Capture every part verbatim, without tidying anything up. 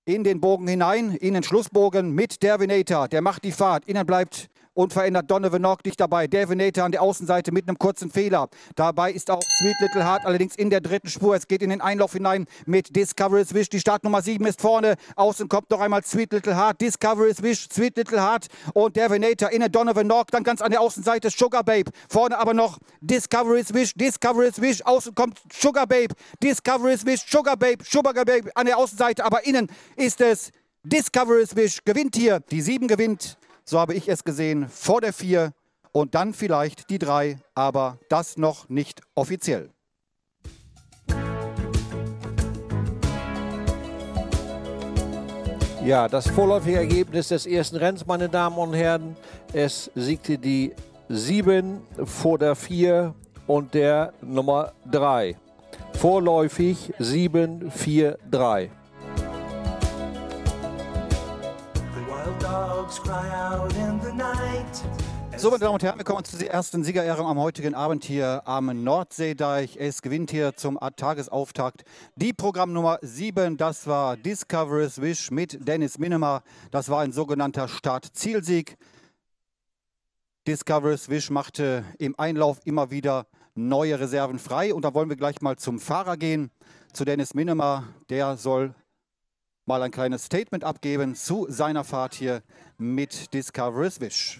in den Bogen hinein, in den Schlussbogen mit Dervinator. Der macht die Fahrt. Innen bleibt unverändert Donovan Nock dicht dabei. Dervinator an der Außenseite mit einem kurzen Fehler. Dabei ist auch Sweet Little Heart allerdings in der dritten Spur. Es geht in den Einlauf hinein mit Discovery Wish. Die Startnummer sieben ist vorne. Außen kommt noch einmal Sweet Little Heart. Discovery Wish, Sweet Little Heart und Dervinator. Innen Donovan Nock. Dann ganz an der Außenseite Sugar Babe. Vorne aber noch Discovery Wish. Discovery Wish. Außen kommt Sugar Babe. Discovery Wish. Sugar Babe. Sugar Babe an der Außenseite. Aber innen ist es Discovery Wish. Gewinnt hier. Die sieben gewinnt. So habe ich es gesehen, vor der vier und dann vielleicht die drei, aber das noch nicht offiziell. Ja, das vorläufige Ergebnis des ersten Rennens, meine Damen und Herren. Es siegte die sieben vor der vier und der Nummer drei. Vorläufig sieben, vier, drei. So, meine Damen und Herren, wir kommen zur ersten Siegerehrung am heutigen Abend hier am Nordseedeich. Es gewinnt hier zum Tagesauftakt die Programmnummer sieben. Das war Discovery Wish mit Dennis Minima. Das war ein sogenannter Start-Zielsieg. Discovery Wish machte im Einlauf immer wieder neue Reserven frei. Und da wollen wir gleich mal zum Fahrer gehen, zu Dennis Minima. Der soll mal ein kleines Statement abgeben zu seiner Fahrt hier mit Discovery Wish.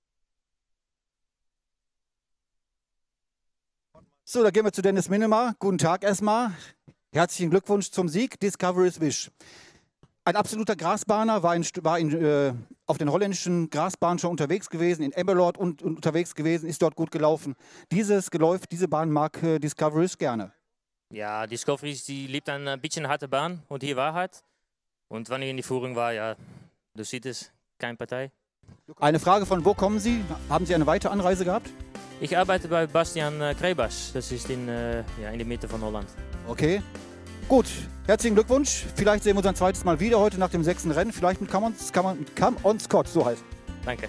So, da gehen wir zu Dennis Minima. Guten Tag erstmal. Herzlichen Glückwunsch zum Sieg, Discovery Wish. Ein absoluter Grasbahner, war, in, war in, äh, auf den holländischen Grasbahnen schon unterwegs gewesen, in Emmeloord und, und unterwegs gewesen, ist dort gut gelaufen. Dieses Geläuf, diese Bahn mag äh, Discovery gerne. Ja, Discovery die liebt ein bisschen harte Bahn und hier war hart. Und wann ich in die Führung war, ja, du siehst es, keine Partei. Eine Frage, von wo kommen Sie? Haben Sie eine weitere Anreise gehabt? Ich arbeite bei Bastian Krebas, das ist in, äh, ja, in der Mitte von Holland. Okay, gut, herzlichen Glückwunsch. Vielleicht sehen wir uns ein zweites Mal wieder heute nach dem sechsten Rennen, vielleicht mit Come on, Come on, Come on Scott, so heißt. Danke.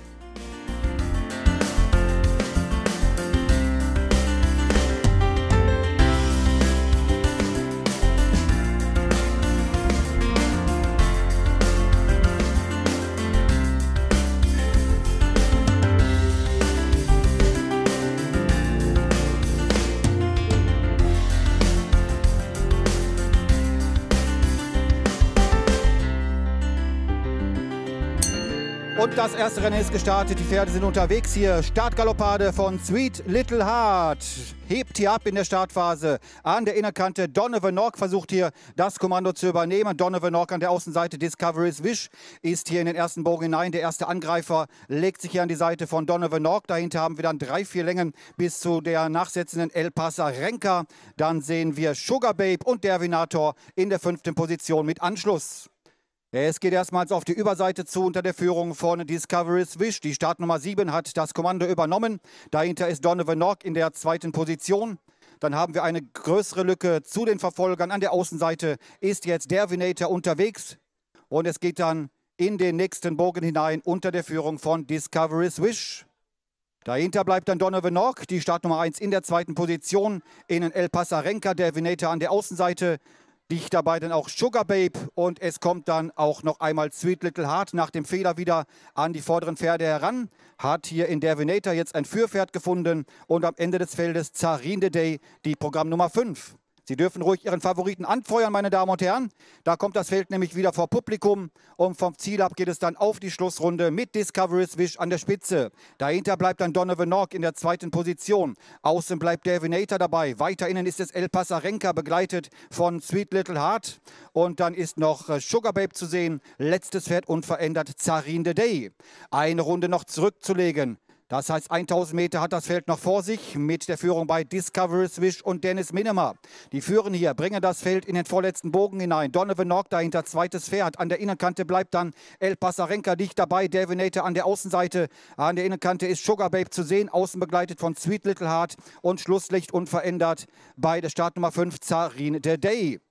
Und das erste Rennen ist gestartet. Die Pferde sind unterwegs hier. Startgaloppade von Sweet Little Heart. Hebt hier ab in der Startphase. An der Innerkante Donovan Nock versucht hier das Kommando zu übernehmen. Donovan Nock an der Außenseite. Discovery Wish ist hier in den ersten Bogen hinein. Der erste Angreifer legt sich hier an die Seite von Donovan Nock. Dahinter haben wir dann drei, vier Längen bis zu der nachsetzenden El Pasarenka. Dann sehen wir Sugar Babe und Dervinator in der fünften Position mit Anschluss. Es geht erstmals auf die Überseite zu unter der Führung von Discovery Wish. Die Startnummer sieben hat das Kommando übernommen. Dahinter ist Donovan Nock in der zweiten Position. Dann haben wir eine größere Lücke zu den Verfolgern. An der Außenseite ist jetzt Dervinator unterwegs. Und es geht dann in den nächsten Bogen hinein unter der Führung von Discovery Wish. Dahinter bleibt dann Donovan Nock, die Startnummer eins in der zweiten Position. Innen El Pasarenka, Dervinator an der Außenseite. Dicht dabei dann auch Sugar Babe und es kommt dann auch noch einmal Sweet Little Heart nach dem Fehler wieder an die vorderen Pferde heran. Hat hier in Dervinator jetzt ein Führpferd gefunden und am Ende des Feldes Zarin the Day, die Programmnummer fünf. Sie dürfen ruhig Ihren Favoriten anfeuern, meine Damen und Herren. Da kommt das Feld nämlich wieder vor Publikum. Und vom Ziel ab geht es dann auf die Schlussrunde mit Discovery Wish an der Spitze. Dahinter bleibt dann Donovan Nock in der zweiten Position. Außen bleibt Dervinator dabei. Weiter innen ist es El Pasarenka, begleitet von Sweet Little Heart. Und dann ist noch Sugar Babe zu sehen. Letztes Pferd unverändert, Zarin the Day. Eine Runde noch zurückzulegen. Das heißt, tausend Meter hat das Feld noch vor sich mit der Führung bei Discovery Wish und Dennis Minima. Die führen hier, bringen das Feld in den vorletzten Bogen hinein. Donovan Nock dahinter, zweites Pferd. An der Innenkante bleibt dann El Pasarenka dicht dabei. Dervinator an der Außenseite. An der Innenkante ist Sugar Babe zu sehen. Außen begleitet von Sweet Little Heart. Und Schlusslicht unverändert bei der Startnummer fünf, Zarin the Day.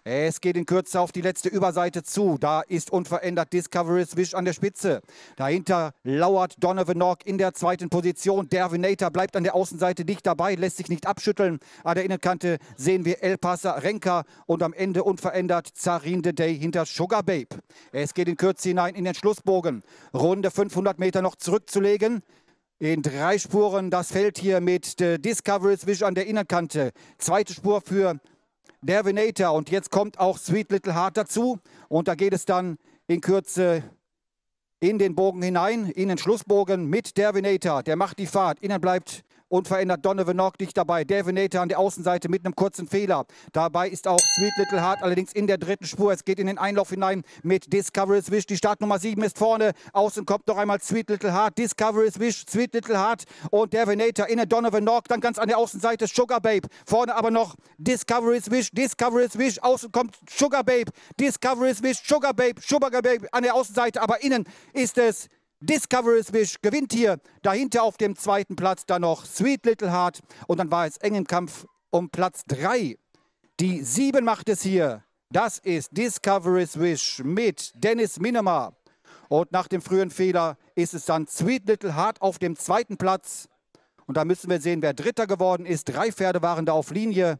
Es geht in Kürze auf die letzte Überseite zu. Da ist unverändert Discovery Swish an der Spitze. Dahinter lauert Donovan Nork in der zweiten Position. Dervinator bleibt an der Außenseite dicht dabei, lässt sich nicht abschütteln. An der Innenkante sehen wir El Pasarenka und am Ende unverändert Zarin the Day hinter Sugar Babe. Es geht in Kürze hinein in den Schlussbogen. Runde fünfhundert Meter noch zurückzulegen. In drei Spuren das Feld hier mit äh, Discovery Swish an der Innenkante. Zweite Spur für Dervinator und jetzt kommt auch Sweet Little Heart dazu und da geht es dann in Kürze in den Bogen hinein, in den Schlussbogen mit Dervinator. Der macht die Fahrt, innen bleibt unverändert Donovan Nork dicht dabei. Dervinator an der Außenseite mit einem kurzen Fehler. Dabei ist auch Sweet Little Heart allerdings in der dritten Spur. Es geht in den Einlauf hinein mit Discovery Swish. Die Startnummer sieben ist vorne. Außen kommt noch einmal Sweet Little Heart. Discovery Swish, Sweet Little Heart und Dervinator. Innen Donovan Nork. Dann ganz an der Außenseite Sugar Babe. Vorne aber noch Discovery Swish, Discovery Swish. Außen kommt Sugar Babe. Discovery Swish, Sugar Babe, Sugar Babe an der Außenseite. Aber innen ist es Discovery Swish, gewinnt hier. Dahinter auf dem zweiten Platz dann noch Sweet Little Heart. Und dann war es eng im Kampf um Platz drei. Die sieben macht es hier. Das ist Discovery Swish mit Dennis Minema. Und nach dem frühen Fehler ist es dann Sweet Little Heart auf dem zweiten Platz. Und da müssen wir sehen, wer Dritter geworden ist. Drei Pferde waren da auf Linie.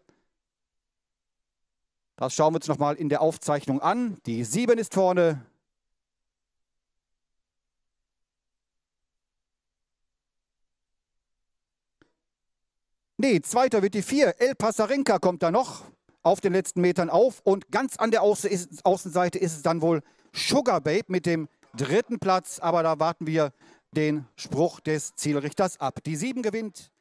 Das schauen wir uns nochmal in der Aufzeichnung an. Die sieben ist vorne. Nee, zweiter wird die vier. El Pasarenka kommt da noch auf den letzten Metern auf. Und ganz an der Außenseite ist es dann wohl Sugar Babe mit dem dritten Platz. Aber da warten wir den Spruch des Zielrichters ab. Die sieben gewinnt.